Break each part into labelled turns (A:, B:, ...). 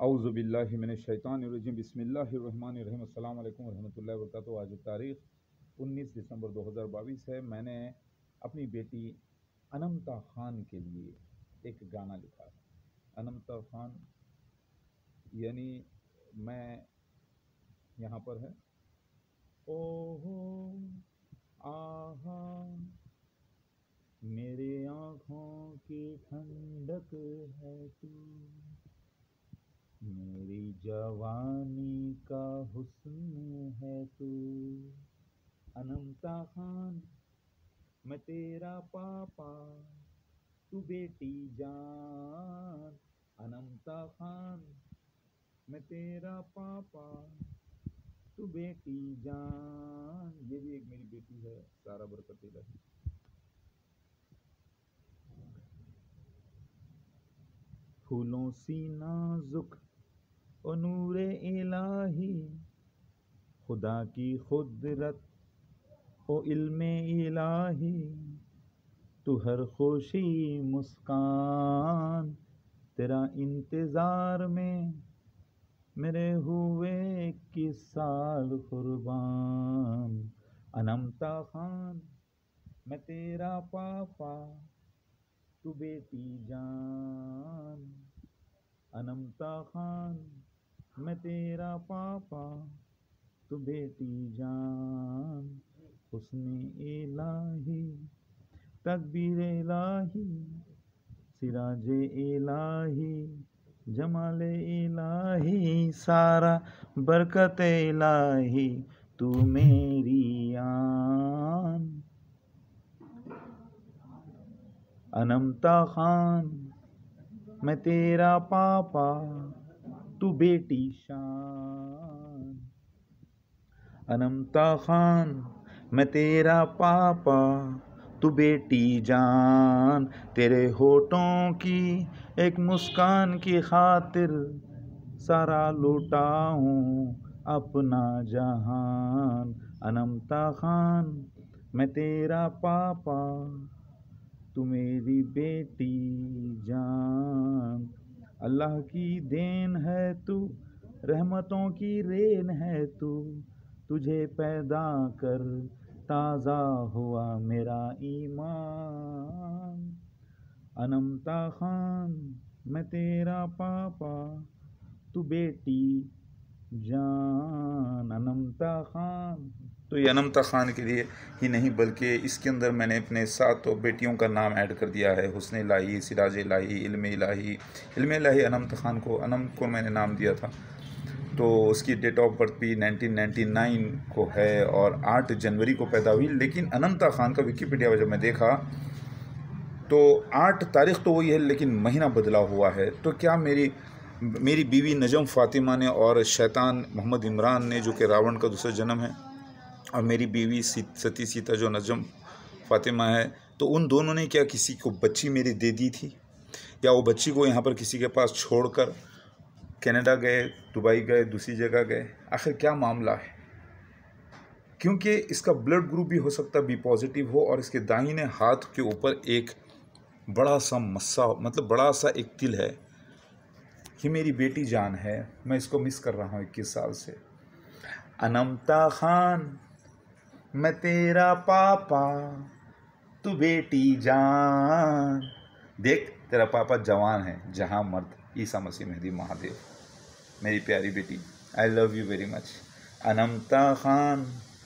A: औज़ुबिल्लाहि मिनश्शैतानिर्रजीम बिस्मिल्लाहिर्रहमानिर्रहीम अस्सलाम वालेकुम रहमतुल्लाहि व बरकातुहू। आज तारीख़ 19 दिसंबर 2022 है। मैंने अपनी बेटी अनमता ख़ान के लिए एक गाना लिखा है। अनमता ख़ान यानी मैं यहाँ पर है। ओहो आहा मेरे आँखों की ठंडक है तू, मेरी जवानी का हुस्न है तू। अनमता ख़ान मैं तेरा पापा, तू बेटी जान। अनमता ख़ान मैं तेरा पापा, तू बेटी जान। ये भी एक मेरी बेटी है, सारा बरकत इलाही। फूलों सी नाजुक ओ नूरे इलाही, खुदा की खुदरत ओ इल्मे इलाही। तू हर खुशी मुस्कान तेरा इंतज़ार में, मेरे हुए 21 साल कुर्बान। अनमता ख़ान मैं तेरा पापा, तू बेटी जान। अनमता ख़ान मैं तेरा पापा, तू बेटी जान। हुस्न इलाही तकबीर इलाही, सिराज इलाही जमाल इलाही, सारा बरकत इलाही तू मेरी आन। अनमता ख़ान मैं तेरा पापा, तू बेटी शान। अनमता ख़ान मैं तेरा पापा, तू बेटी जान। तेरे होठों की एक मुस्कान की खातिर, सारा लुटाऊं अपना जहान। अनमता ख़ान मैं तेरा पापा, तू मेरी बेटी जान। अल्लाह की देन है तू, रहमतों की रेन है तू, तुझे पैदा कर ताज़ा हुआ मेरा ईमान। अनमता ख़ान मैं तेरा पापा, तू बेटी जान। अनमता ख़ान। तो ये अनमता ख़ान के लिए ही नहीं बल्कि इसके अंदर मैंने अपने 7 बेटियों का नाम ऐड कर दिया है। हुस्न इलाही, सिराज इलाही, इल्म इलाही। इल्म इलाही अनमता ख़ान को, अनम को मैंने नाम दिया था। तो उसकी डेट ऑफ बर्थ भी 1999 को है और 8 जनवरी को पैदा हुई। लेकिन अनमता ख़ान का विकिपीडिया जब मैं देखा तो 8 तारीख़ तो वही है लेकिन महीना बदला हुआ है। तो क्या मेरी बीवी नजम फ़ातिमा ने और शैतान मोहम्मद इमरान ने, जो कि रावण का दूसरा जन्म है, और मेरी बीवी सती सीता जो नजम फ़ातिमा है, तो उन दोनों ने क्या किसी को बच्ची मेरी दे दी थी, या वो बच्ची को यहाँ पर किसी के पास छोड़कर कनाडा गए, दुबई गए, दूसरी जगह गए? आखिर क्या मामला है? क्योंकि इसका ब्लड ग्रुप भी हो सकता है बी पॉजिटिव हो, और इसके दाहिने हाथ के ऊपर एक बड़ा सा मस्सा, मतलब बड़ा सा एक तिल है। ये मेरी बेटी जान है, मैं इसको मिस कर रहा हूँ 21 साल से। अनमता ख़ान मैं तेरा पापा, तू बेटी जान। देख तेरा पापा जवान है, जहाँ मर्द ईसा मसीह मेहदी महादेव। मेरी प्यारी बेटी, I love you very much. Anmata Khan,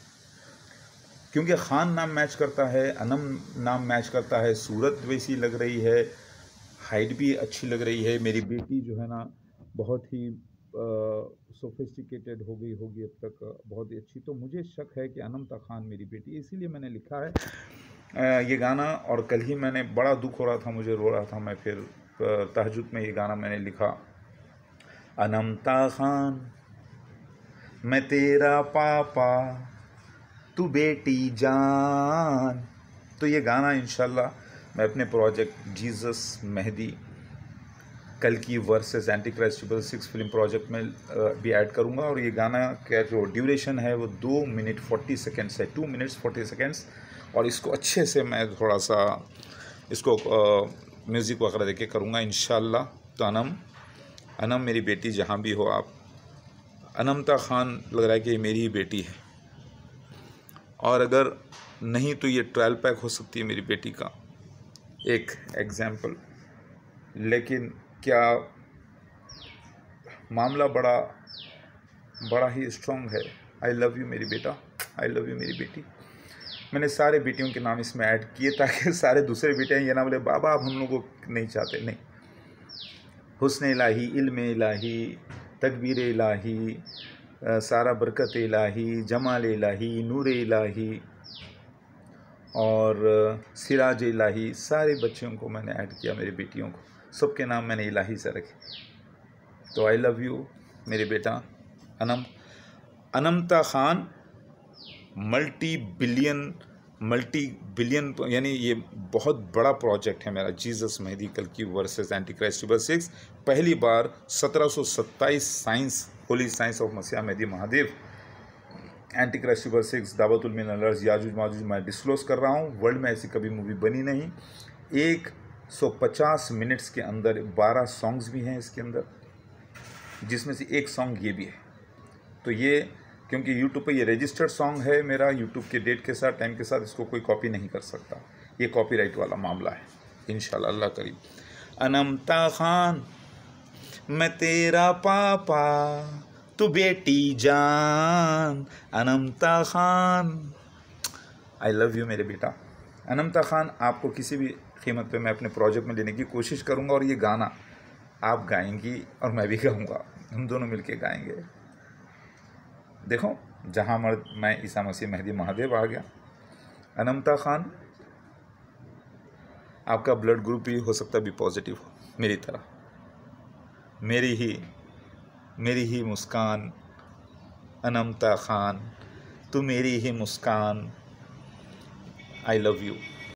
A: क्योंकि ख़ान नाम मैच करता है, अनम नाम मैच करता है, सूरत वैसी लग रही है, हाइट भी अच्छी लग रही है। मेरी बेटी जो है ना बहुत ही सोफिस्टिकेटेड हो गई होगी अब तक, बहुत ही अच्छी। तो मुझे शक है कि अनमता ख़ान मेरी बेटी, इसीलिए मैंने लिखा है ये गाना। और कल ही मैंने, बड़ा दुख हो रहा था, मुझे रो रहा था मैं, फिर तहज्जुद में ये गाना मैंने लिखा। अनमता ख़ान मैं तेरा पापा, तू बेटी जान। तो ये गाना इंशाल्लाह मैं अपने प्रोजेक्ट जीसस मेहदी कल की versus anti Christ 666 film project में भी ऐड करूँगा। और ये गाना का जो ड्यूरेशन है वो 2 मिनट 40 सेकेंड्स है, 2 मिनट्स 40 सेकेंड्स। और इसको अच्छे से मैं थोड़ा सा इसको म्यूज़िक वगैरह देके करूँगा इंशाल्लाह। तो अनम अनम मेरी बेटी, जहाँ भी हो आप, अनमता खान लग रहा है कि ये मेरी ही बेटी है, और अगर नहीं तो ये ट्रायल पैक हो सकती है मेरी बेटी का, एक एग्जाम्पल। लेकिन क्या मामला बड़ा ही स्ट्रॉन्ग है। आई लव यू मेरी बेटा, आई लव यू मेरी बेटी। मैंने सारे बेटियों के नाम इसमें ऐड किए ताकि सारे दूसरे बेटे ये ना बोले बाबा आप हम लोग को नहीं चाहते, नहीं। हुस्न इलाही, इल्म इलाही, तकबीर इलाही, सारा बरकत इलाही, जमाल इलाही, नूर इलाही और सिराज इलाही, सारे बच्चों को मैंने ऐड किया, मेरी बेटियों को, सबके नाम मैंने इलाही से रखे। तो आई लव यू मेरे बेटा अनमता खान। मल्टी बिलियन यानी ये बहुत बड़ा प्रोजेक्ट है मेरा, जीसस मेहदी कल्कि versus anti Christ triple six. पहली बार 1727 साइंस, होली साइंस ऑफ मसीहा Mehdi Mahadev, anti Christ triple six, दावतुल मिनल्स, याजूज माजूज मैं डिस्क्लोज कर रहा हूँ। वर्ल्ड में ऐसी कभी मूवी बनी नहीं। 150 मिनट्स के अंदर 12 सॉन्ग्स भी हैं इसके अंदर, जिसमें से एक सॉन्ग ये भी है। तो ये क्योंकि YouTube पे ये रजिस्टर्ड सॉन्ग है मेरा, YouTube के डेट के साथ, टाइम के साथ, इसको कोई कॉपी नहीं कर सकता। ये कॉपीराइट वाला मामला है, इंशाल्लाह अल्लाह करीम। अनमता खान मैं तेरा पापा, तू बेटी जान, Anmata Khan. I love you मेरे बेटा अनमता खान। आपको किसी भी कीमत पे मैं अपने प्रोजेक्ट में लेने की कोशिश करूँगा, और ये गाना आप गाएंगी और मैं भी गाऊँगा, हम दोनों मिलके गाएंगे। देखो जहाँ मर्द मैं ईसा मसीह मेहदी महादेव आ गया। अनमता खान, आपका ब्लड ग्रुप भी हो सकता है भी पॉजिटिव हो मेरी तरह। मेरी ही मुस्कान अनमता खान, तू मेरी ही मुस्कान। आई लव यू।